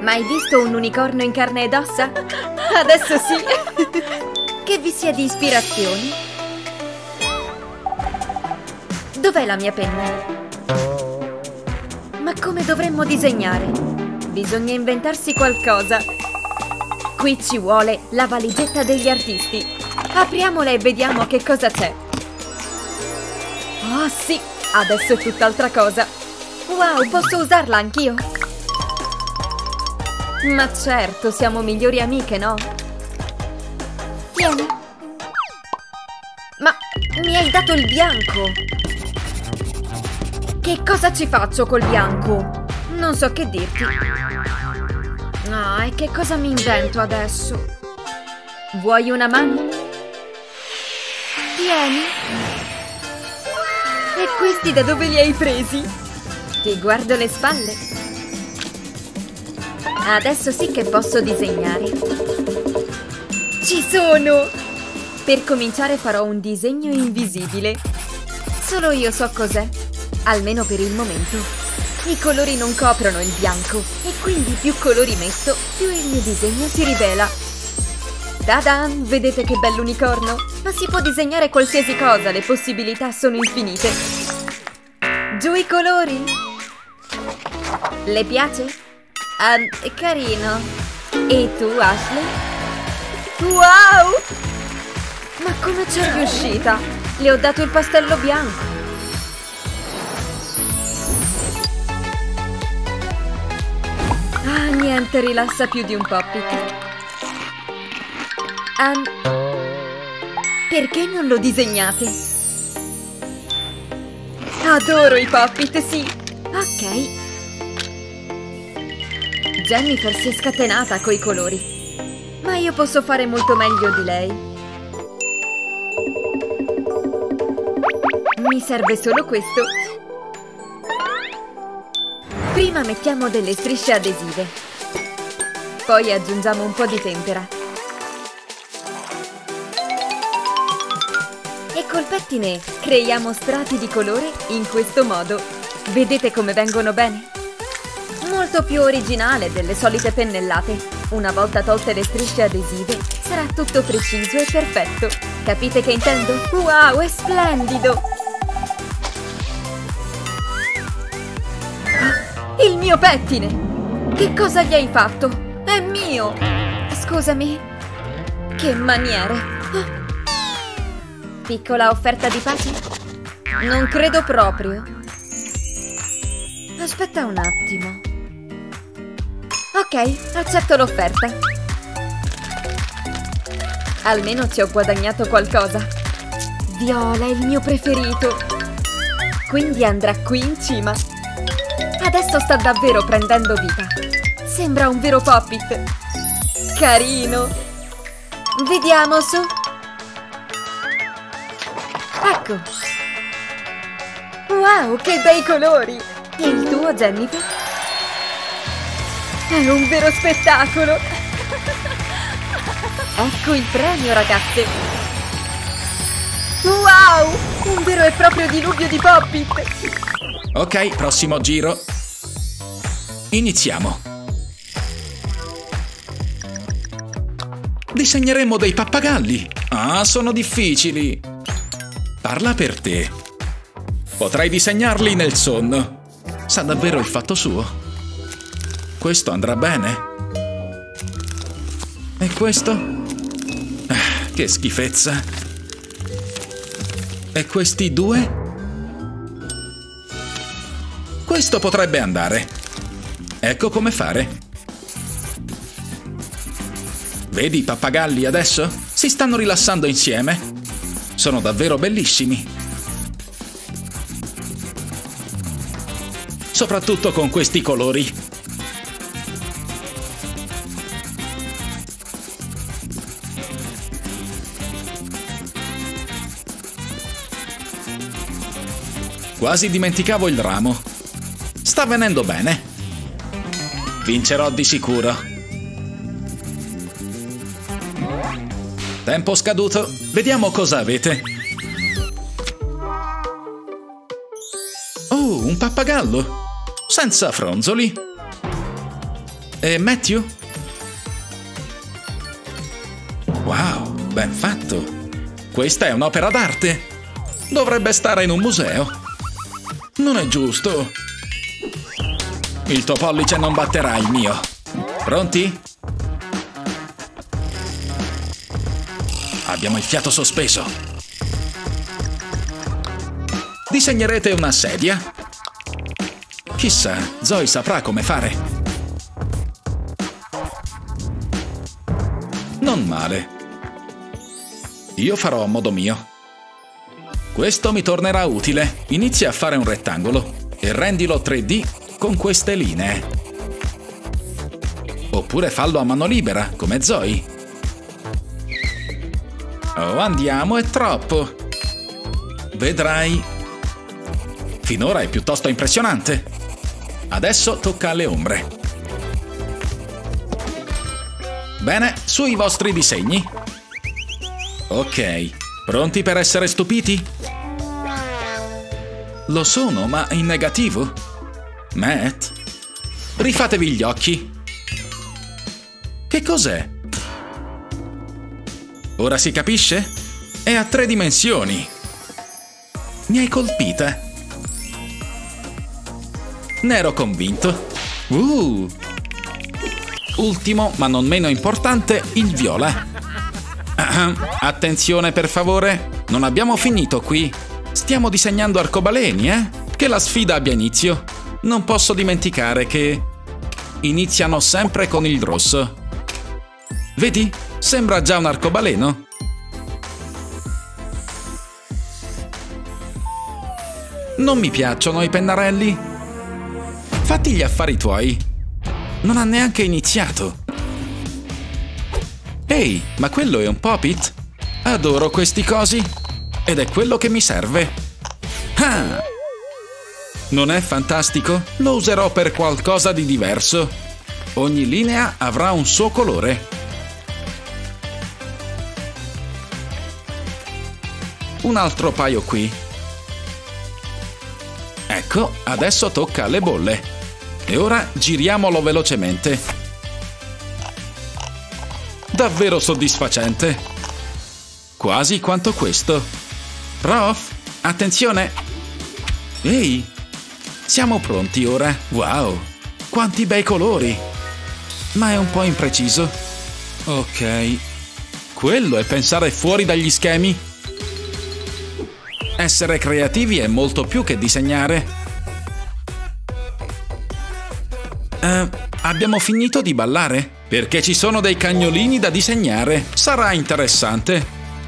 Mai visto un unicorno in carne ed ossa? Adesso sì! Che vi sia di ispirazioni. Dov'è la mia penna? Ma come dovremmo disegnare? Bisogna inventarsi qualcosa. Qui ci vuole la valigetta degli artisti. Apriamola e vediamo che cosa c'è. Oh sì, adesso è tutt'altra cosa. Wow, posso usarla anch'io? Ma certo, siamo migliori amiche, no? Tieni. Ma mi hai dato il bianco. Che cosa ci faccio col bianco? Non so che dirti. No, e che cosa mi invento adesso? Vuoi una mano? Tieni. E questi da dove li hai presi? Ti guardo le spalle. Adesso sì che posso disegnare. Ci sono! Per cominciare farò un disegno invisibile. Solo io so cos'è. Almeno per il momento. I colori non coprono il bianco e quindi più colori metto, più il mio disegno si rivela. Ta-dan! Vedete che bell'unicorno? Ma si può disegnare qualsiasi cosa, le possibilità sono infinite. Giù i colori! Le piace? Carino. E tu, Ashley? Wow! Ma come c'è riuscita? Le ho dato il pastello bianco. Ah, niente rilassa più di un Pop-It. Perché non lo disegnate? Adoro i Pop-It, sì. Ok. Jennifer si è scatenata coi colori. Ma io posso fare molto meglio di lei. Mi serve solo questo. Prima mettiamo delle strisce adesive. Poi aggiungiamo un po' di tempera. E col pettine creiamo strati di colore in questo modo. Vedete come vengono bene? Molto più originale delle solite pennellate. Una volta tolte le strisce adesive, sarà tutto preciso e perfetto. Capite che intendo? Wow, è splendido! Il mio pettine! Che cosa gli hai fatto? È mio! Scusami. Che maniere! Piccola offerta di pace? Non credo proprio. Aspetta un attimo. Ok, accetto l'offerta. Almeno ci ho guadagnato qualcosa. Viola è il mio preferito. Quindi andrà qui in cima. Adesso sta davvero prendendo vita. Sembra un vero Pop-It. Carino. Vediamo su. Ecco. Wow, che bei colori. E il tuo, Jennifer? È un vero spettacolo! Ecco il premio, ragazze! Wow! Un vero e proprio diluvio di Pop-It! Ok, prossimo giro. Iniziamo. Disegneremo dei pappagalli. Ah, sono difficili. Parla per te. Potrai disegnarli nel sonno. Sa davvero il fatto suo. Questo andrà bene? E questo? Ah, che schifezza. E questi due? Questo potrebbe andare. Ecco come fare. Vedi i pappagalli adesso? Si stanno rilassando insieme. Sono davvero bellissimi. Soprattutto con questi colori. Quasi dimenticavo il ramo. Sta venendo bene. Vincerò di sicuro. Tempo scaduto. Vediamo cosa avete. Oh, un pappagallo. Senza fronzoli. E Matthew? Wow, ben fatto! Questa è un'opera d'arte! Dovrebbe stare in un museo! Non è giusto! Il tuo pollice non batterà il mio! Pronti? Abbiamo il fiato sospeso! Disegnerete una sedia? Chissà, Zoe saprà come fare! Non male. Io farò a modo mio. Questo mi tornerà utile. Inizia a fare un rettangolo e rendilo 3D con queste linee. Oppure fallo a mano libera, come Zoe. Oh, andiamo, è troppo. Vedrai. Finora è piuttosto impressionante. Adesso tocca alle ombre. Bene, sui vostri disegni. Ok, pronti per essere stupiti? Lo sono, ma in negativo. Matt? Rifatevi gli occhi. Che cos'è? Ora si capisce? È a 3 dimensioni. Mi hai colpita. Ne ero convinto. Ultimo, ma non meno importante, il viola. Attenzione, per favore. Non abbiamo finito qui. Stiamo disegnando arcobaleni, eh? Che la sfida abbia inizio. Non posso dimenticare che iniziano sempre con il rosso. Vedi? Sembra già un arcobaleno. Non mi piacciono i pennarelli. Fatti gli affari tuoi. Non ha neanche iniziato. Ehi, ma quello è un pop-it? Adoro questi cosi. Ed è quello che mi serve. Ah! Non è fantastico? Lo userò per qualcosa di diverso. Ogni linea avrà un suo colore. Un altro paio qui. Ecco, adesso tocca alle bolle. E ora giriamolo velocemente. Davvero soddisfacente. Quasi quanto questo. Prof, attenzione. Ehi, siamo pronti ora. Wow, quanti bei colori. Ma è un po' impreciso. Ok. Quello è pensare fuori dagli schemi. Essere creativi è molto più che disegnare. Abbiamo finito di ballare? Perché ci sono dei cagnolini da disegnare. Sarà interessante.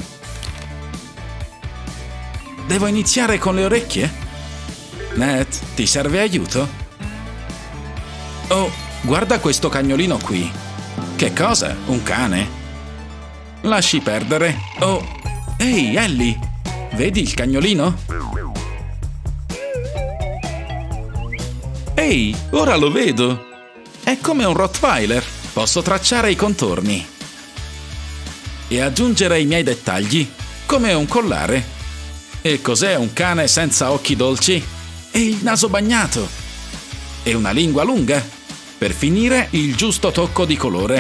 Devo iniziare con le orecchie? Nat, ti serve aiuto? Oh, guarda questo cagnolino qui. Che cosa? Un cane? Lasci perdere. Oh, ehi, Ellie, vedi il cagnolino? Ehi, ora lo vedo. È come un Rottweiler. Posso tracciare i contorni e aggiungere i miei dettagli, come un collare. E cos'è un cane senza occhi dolci? E il naso bagnato. E una lingua lunga. Per finire, il giusto tocco di colore.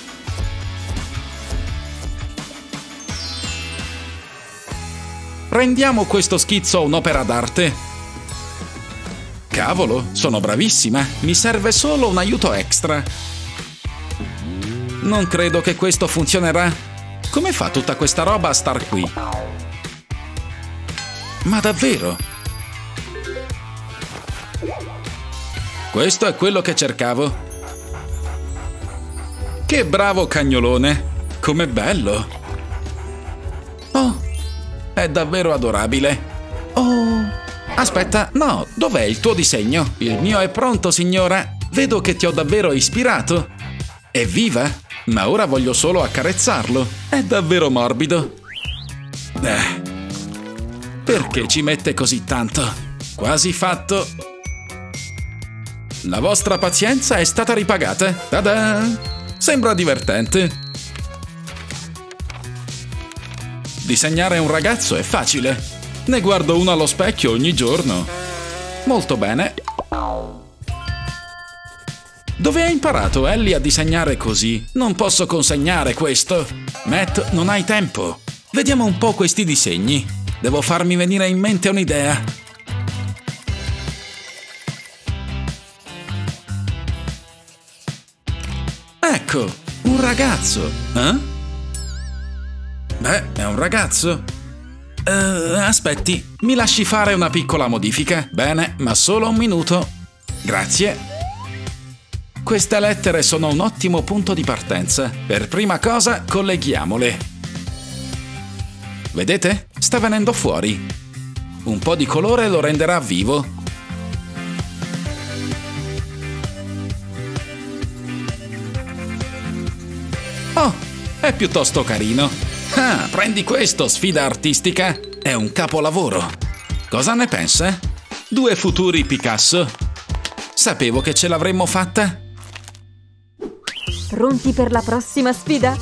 Rendiamo questo schizzo un'opera d'arte. Cavolo, sono bravissima. Mi serve solo un aiuto extra. Non credo che questo funzionerà. Come fa tutta questa roba a star qui? Ma davvero? Questo è quello che cercavo. Che bravo cagnolone! Com'è bello! Oh, è davvero adorabile. Oh, aspetta, no, dov'è il tuo disegno? Il mio è pronto, signora. Vedo che ti ho davvero ispirato. Evviva! Ma ora voglio solo accarezzarlo. È davvero morbido. Perché ci mette così tanto? Quasi fatto. La vostra pazienza è stata ripagata. Ta-da! Sembra divertente. Disegnare un ragazzo è facile. Ne guardo uno allo specchio ogni giorno. Molto bene. Dove hai imparato, Ellie, a disegnare così? Non posso consegnare questo. Matt, non hai tempo. Vediamo un po' questi disegni. Devo farmi venire in mente un'idea. Ecco, un ragazzo. Eh? Beh, è un ragazzo. Aspetti, mi lasci fare una piccola modifica? Bene, ma solo un minuto. Grazie. Queste lettere sono un ottimo punto di partenza. Per prima cosa, colleghiamole. Vedete? Sta venendo fuori. Un po' di colore lo renderà vivo. Oh, è piuttosto carino. Ah, prendi questo, sfida artistica. È un capolavoro. Cosa ne pensa? 2 futuri Picasso. Sapevo che ce l'avremmo fatta. Pronti per la prossima sfida?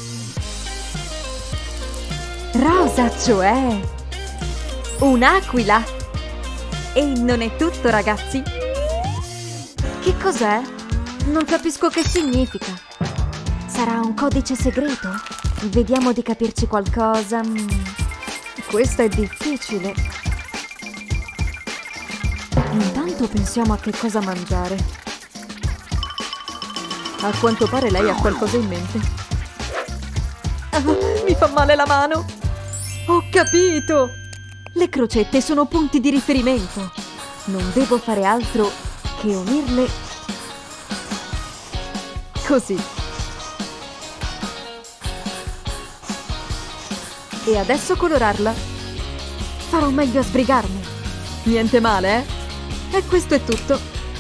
Rosa, cioè! Un'aquila! E non è tutto, ragazzi! Che cos'è? Non capisco che significa. Sarà un codice segreto? Vediamo di capirci qualcosa. Questo è difficile. Intanto pensiamo a che cosa mangiare. A quanto pare lei ha qualcosa in mente. Ah, mi fa male la mano! Ho capito! Le crocette sono punti di riferimento. Non devo fare altro che unirle così. E adesso colorarla. Farò meglio a sbrigarmi. Niente male, eh? E questo è tutto.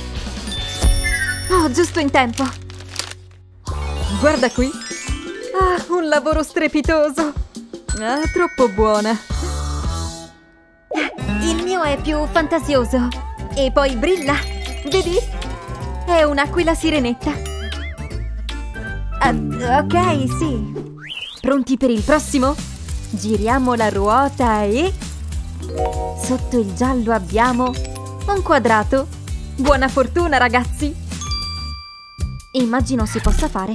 Oh, giusto in tempo. Guarda qui. Ah, un lavoro strepitoso. Ah, troppo buona. Il mio è più fantasioso. E poi brilla. Vedi? È un'aquila sirenetta. Ok, sì. Pronti per il prossimo? Giriamo la ruota e... Sotto il giallo abbiamo un quadrato. Buona fortuna, ragazzi! Immagino si possa fare.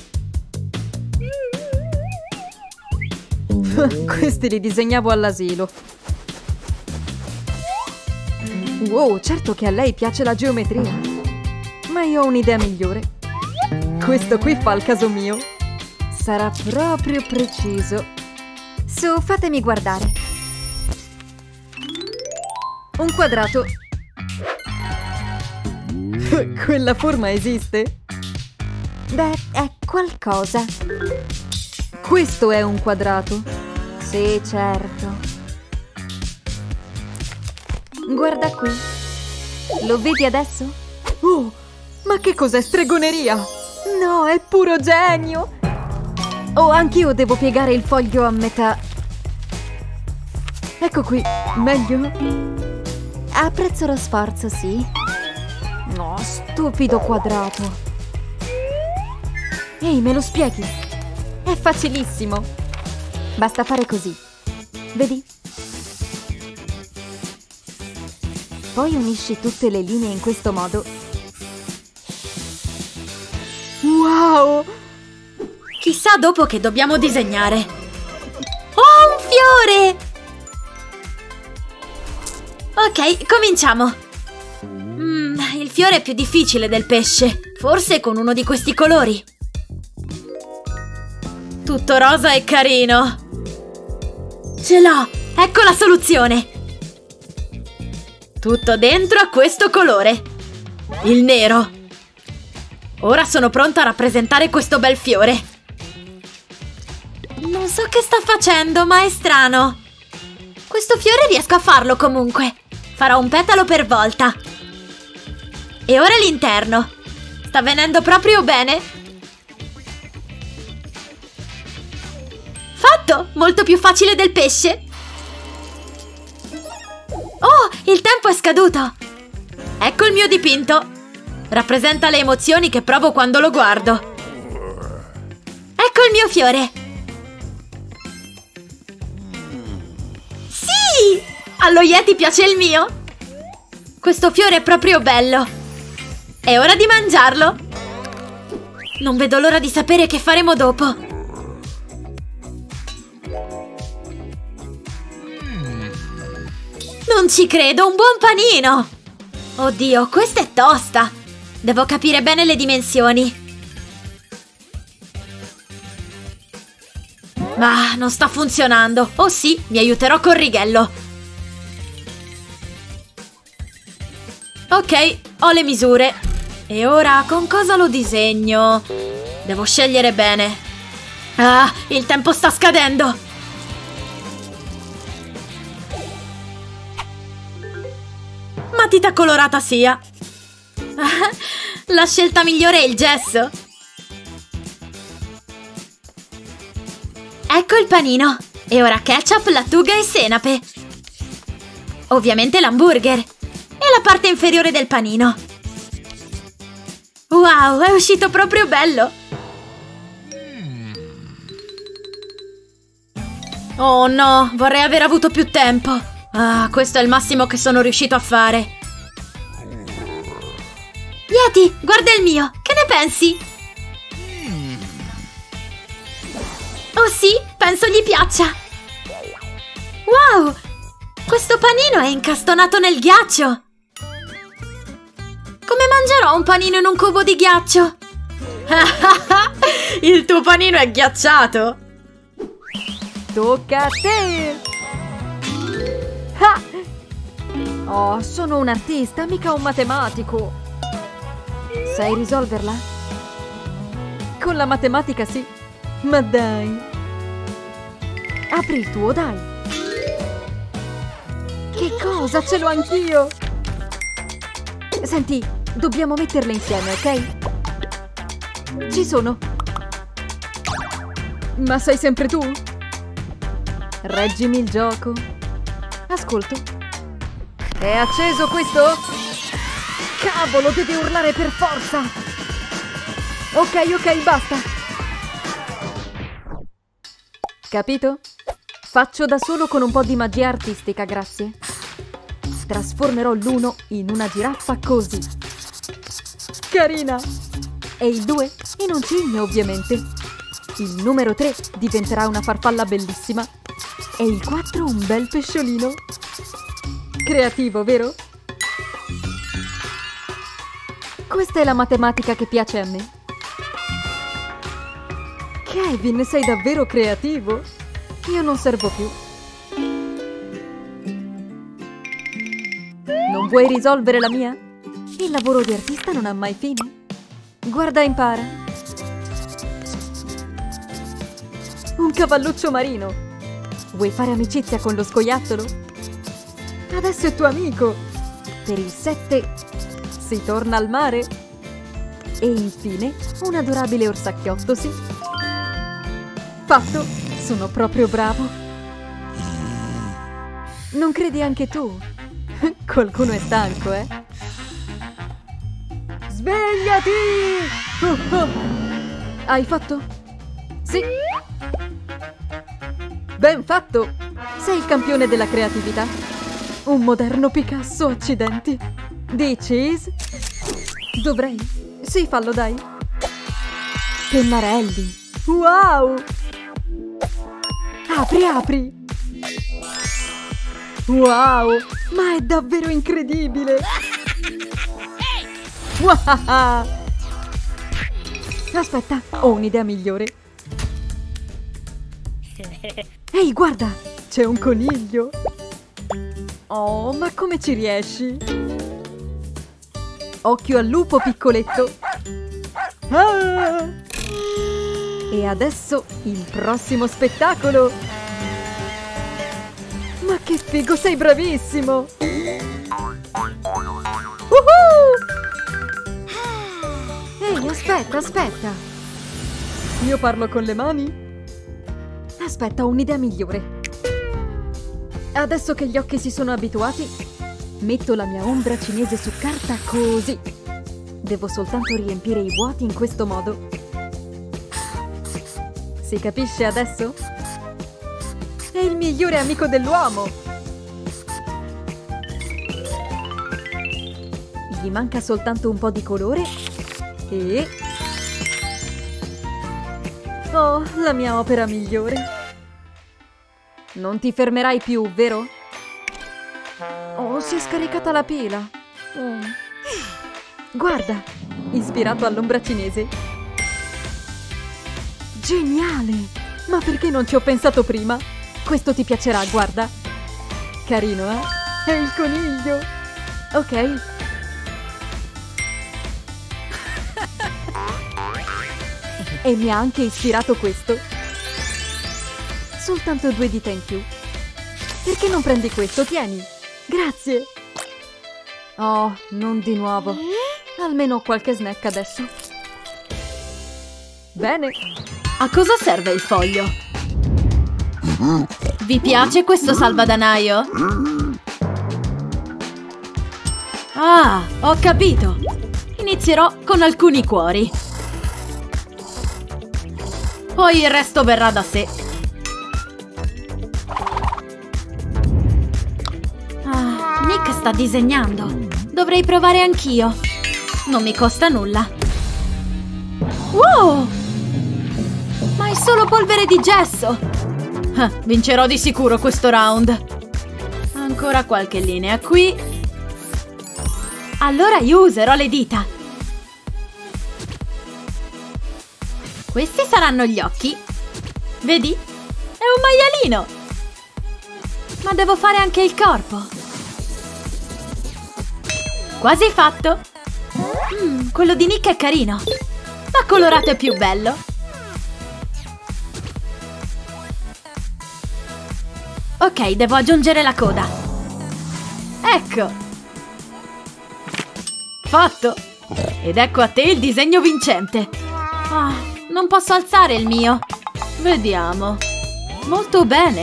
Questi li disegnavo all'asilo. Wow, certo che a lei piace la geometria. Ma io ho un'idea migliore. Questo qui fa il caso mio. Sarà proprio preciso. Su, fatemi guardare. Un quadrato. Quella forma esiste? Beh, è qualcosa. Questo è un quadrato. Sì, certo. Guarda qui. Lo vedi adesso? Oh, ma che cos'è stregoneria? No, è puro genio! Oh, anch'io devo piegare il foglio a metà. Ecco qui, meglio? Apprezzo lo sforzo, sì. No, stupido quadrato. Ehi, me lo spieghi? È facilissimo. Basta fare così. Vedi? Poi unisci tutte le linee in questo modo. Wow! Chissà dopo che dobbiamo disegnare. Oh, un fiore! Ok, cominciamo. Il fiore è più difficile del pesce. Forse con uno di questi colori. Tutto rosa e carino. Ce l'ho! Ecco la soluzione! Tutto dentro a questo colore. Il nero. Ora sono pronta a rappresentare questo bel fiore. Non so che sta facendo, ma è strano. Questo fiore riesco a farlo comunque. Farò un petalo per volta. E ora l'interno. Sta venendo proprio bene. Fatto! Molto più facile del pesce. Oh, il tempo è scaduto. Ecco il mio dipinto. Rappresenta le emozioni che provo quando lo guardo. Ecco il mio fiore. Sì! Allo Yeti piace il mio. Questo fiore è proprio bello. È ora di mangiarlo. Non vedo l'ora di sapere che faremo dopo. Non ci credo, un buon panino! Oddio, questa è tosta! Devo capire bene le dimensioni. Ma non sta funzionando. Oh sì, mi aiuterò col righello. Ok, ho le misure. E ora con cosa lo disegno? Devo scegliere bene. Ah, il tempo sta scadendo. Matita colorata sia. La scelta migliore è il gesso. Ecco il panino. E ora ketchup, lattuga e senape. Ovviamente l'hamburger. E la parte inferiore del panino. Wow, è uscito proprio bello. Oh no, vorrei aver avuto più tempo. Ah, questo è il massimo che sono riuscito a fare. Yeti, guarda il mio. Che ne pensi? Oh sì, penso gli piaccia. Wow, questo panino è incastonato nel ghiaccio. Come mangerò un panino in un cubo di ghiaccio? Il tuo panino è ghiacciato. Tocca a te! Ah! Oh, sono un artista, mica un matematico. Sai risolverla? Con la matematica sì. Ma dai! Apri il tuo, dai! Che cosa? Ce l'ho anch'io! Senti, dobbiamo metterle insieme, ok? Ci sono! Ma sei sempre tu? Reggimi il gioco. Ascolto. È acceso questo? Cavolo, deve urlare per forza! Ok, basta! Capito? Faccio da solo con un po' di magia artistica, grazie. Trasformerò l'uno in una giraffa così. Carina! E il 2 in un cigno, ovviamente. Il numero 3 diventerà una farfalla bellissima. E il 4 un bel pesciolino. Creativo, vero? Questa è la matematica che piace a me. Kevin, sei davvero creativo? Io non servo più. Non vuoi risolvere la mia? Il lavoro di artista non ha mai fine. Guarda e impara. Un cavalluccio marino. Vuoi fare amicizia con lo scoiattolo? Adesso è tuo amico. Per il 7 si torna al mare. E infine un adorabile orsacchiotto, sì. Fatto! Sono proprio bravo! Non credi anche tu? Qualcuno è stanco, eh? Svegliati! Hai fatto? Sì! Ben fatto! Sei il campione della creatività! Un moderno Picasso, accidenti! Dici? Dovrei? Sì, fallo, dai! Pennarelli! Wow! Apri! Wow! Ma è davvero incredibile! Wow! Aspetta, ho un'idea migliore! Ehi, guarda! C'è un coniglio! Oh, ma come ci riesci? Occhio al lupo, piccoletto! Ah! E adesso il prossimo spettacolo! Ma che figo, sei bravissimo! Ehi, aspetta! Io parlo con le mani? Aspetta, ho un'idea migliore. Adesso che gli occhi si sono abituati, metto la mia ombra cinese su carta così. Devo soltanto riempire i vuoti in questo modo. Si capisce adesso? È il migliore amico dell'uomo! Gli manca soltanto un po' di colore e... Oh, la mia opera migliore. Non ti fermerai più, vero? Oh, si è scaricata la pila. Oh. Guarda, ispirato all'ombra cinese. Geniale! Ma perché non ci ho pensato prima? Questo ti piacerà, guarda. Carino, eh? È il coniglio. Ok. E mi ha anche ispirato questo. Soltanto 2 dita in più. Perché non prendi questo? Tieni. Grazie. Oh, non di nuovo. Almeno ho qualche snack adesso. Bene. A cosa serve il foglio? Vi piace questo salvadanaio? Ah, ho capito. Inizierò con alcuni cuori. Poi il resto verrà da sé. Ah, Nick sta disegnando. Dovrei provare anch'io. Non mi costa nulla. Wow! Ma è solo polvere di gesso! Vincerò di sicuro questo round. Ancora qualche linea qui. Allora io userò le dita. Questi saranno gli occhi. Vedi? È un maialino! Ma devo fare anche il corpo. Quasi fatto! Quello di Nick è carino. Ma colorato è più bello. Ok, devo aggiungere la coda. Ecco! Fatto! Ed ecco a te il disegno vincente. Ah, non posso alzare il mio. Vediamo. Molto bene.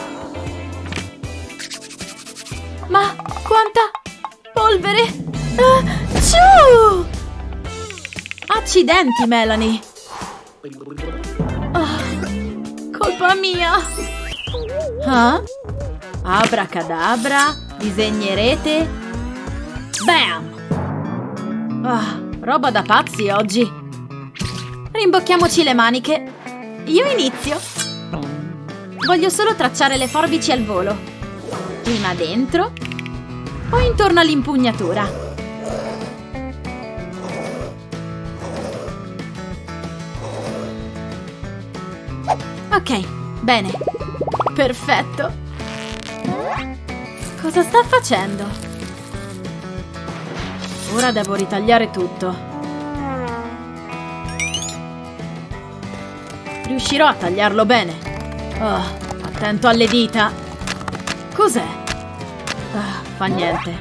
Ma quanta polvere! Ah, ciu! Accidenti, Melanie. Ah, colpa mia. Ah? Abracadabra, disegnerete. Bam! Ah, roba da pazzi oggi. Rimbocchiamoci le maniche. Io inizio. Voglio solo tracciare le forbici al volo. Prima dentro, poi intorno all'impugnatura. Ok, bene. Perfetto. Cosa sta facendo? Ora devo ritagliare tutto. Riuscirò a tagliarlo bene. Oh, attento alle dita. Cos'è? Fa niente.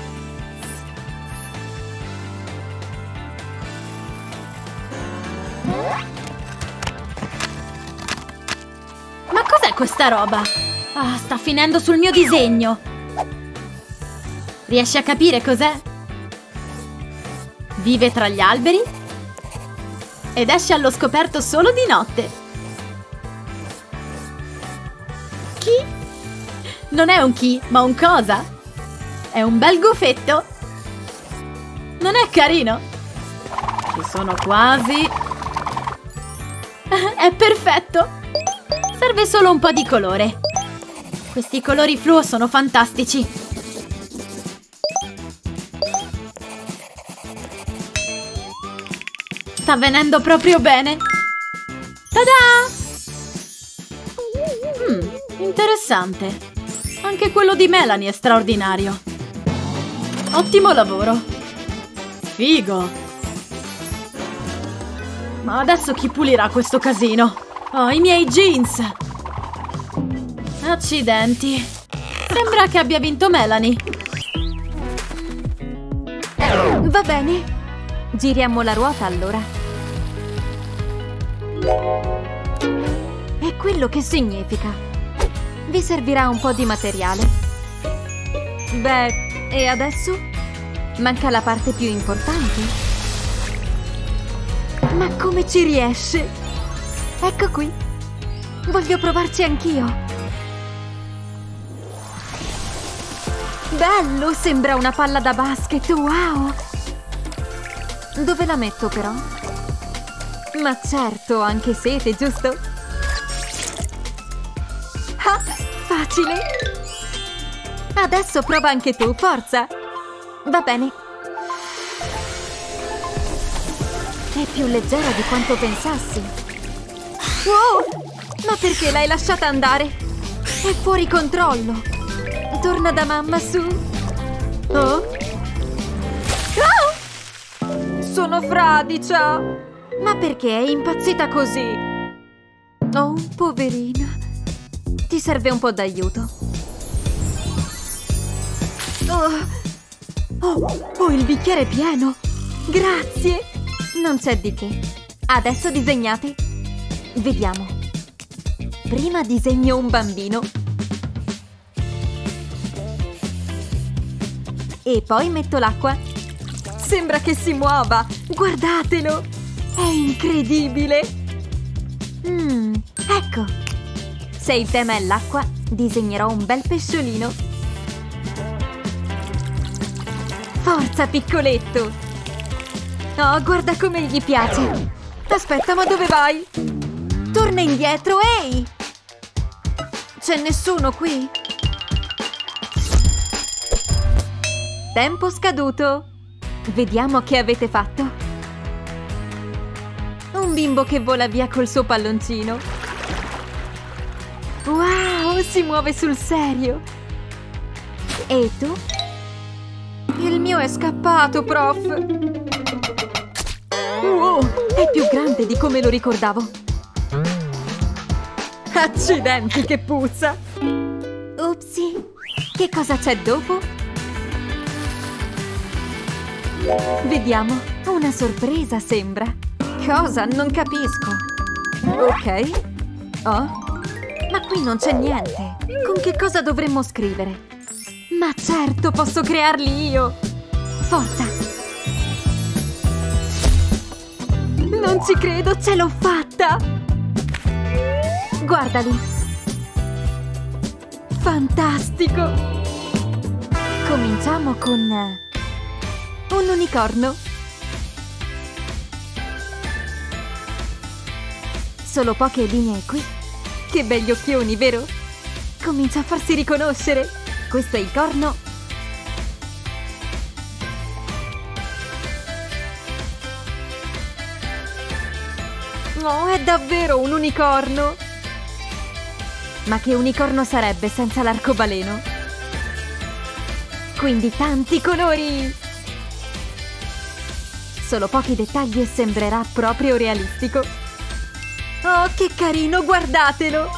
Ma cos'è questa roba? Ah, sta finendo sul mio disegno. Riesci a capire cos'è? Vive tra gli alberi ed esce allo scoperto solo di notte. Chi? Non è un chi, ma un cosa. È un bel gufetto. Non è carino? Ci sono quasi. È perfetto. Serve solo un po' di colore. Questi colori fluo sono fantastici. Sta venendo proprio bene. Tada! Interessante. Anche quello di Melanie è straordinario. Ottimo lavoro. Figo. Ma adesso chi pulirà questo casino? Oh, i miei jeans. Accidenti. Sembra che abbia vinto Melanie. Va bene. Giriamo la ruota allora. È quello che significa. Vi servirà un po' di materiale. Beh, e adesso? Manca la parte più importante. Ma come ci riesce? Ecco qui. Voglio provarci anch'io. Bello, sembra una palla da basket, wow! Dove la metto però? Ma certo, ho anche sete, giusto? Ah, facile! Adesso prova anche tu, forza! Va bene. È più leggera di quanto pensassi. Wow! Ma perché l'hai lasciata andare? È fuori controllo. Torna da mamma, su. Oh? Ah! Sono fradicia. Ma perché è impazzita così? Oh, poverina. Ti serve un po' d'aiuto. Oh, il bicchiere è pieno. Grazie. Non c'è di che. Adesso disegnate. Vediamo. Prima disegno un bambino. E poi metto l'acqua. Sembra che si muova. Guardatelo. È incredibile. Ecco. Se il tema è l'acqua, disegnerò un bel pesciolino. Forza, piccoletto. Oh, guarda come gli piace. Aspetta, ma dove vai? Torna indietro, ehi! C'è nessuno qui? Tempo scaduto. Vediamo che avete fatto. Un bimbo che vola via col suo palloncino. Wow, si muove sul serio. E tu? Il mio è scappato, prof. Wow, è più grande di come lo ricordavo. Accidenti, che puzza! Upsi, che cosa c'è dopo? Vediamo, una sorpresa sembra. Cosa? Non capisco. Ok. Oh, ma qui non c'è niente. Con che cosa dovremmo scrivere? Ma certo, posso crearli io. Forza! Non ci credo, ce l'ho fatta! Guardali! Fantastico! Cominciamo con un unicorno. Solo poche linee qui. Che begli occhioni, vero? Comincia a farsi riconoscere. Questo è il corno. Oh, è davvero un unicorno! Ma che unicorno sarebbe senza l'arcobaleno? Quindi tanti colori! Solo pochi dettagli e sembrerà proprio realistico. Oh, che carino, guardatelo!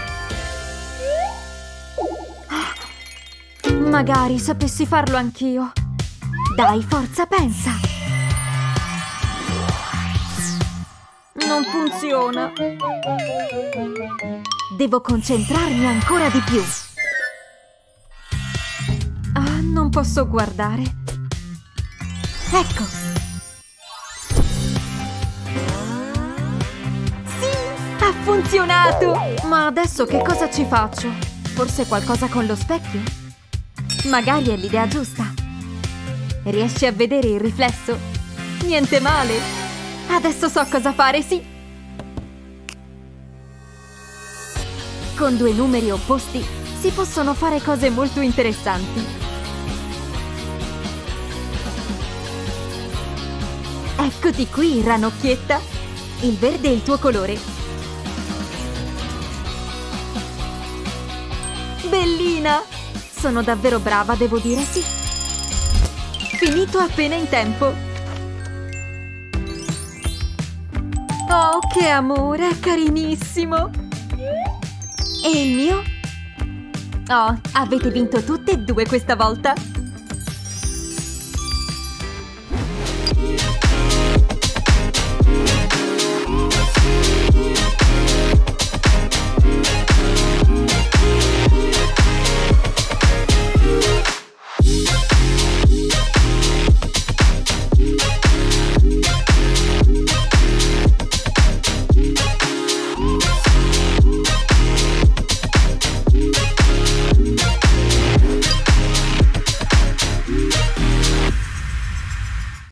Magari sapessi farlo anch'io. Dai, forza, pensa! Non funziona. Devo concentrarmi ancora di più. Ah, non posso guardare. Ecco. Sì, ha funzionato! Ma adesso che cosa ci faccio? Forse qualcosa con lo specchio? Magari è l'idea giusta. Riesci a vedere il riflesso? Niente male. Adesso so cosa fare, sì! Con due numeri opposti si possono fare cose molto interessanti. Eccoti qui, ranocchietta! Il verde è il tuo colore. Bellina! Sono davvero brava, devo dire, sì! Finito appena in tempo! Oh, che amore, è carinissimo! E il mio? Oh, avete vinto tutte e due questa volta!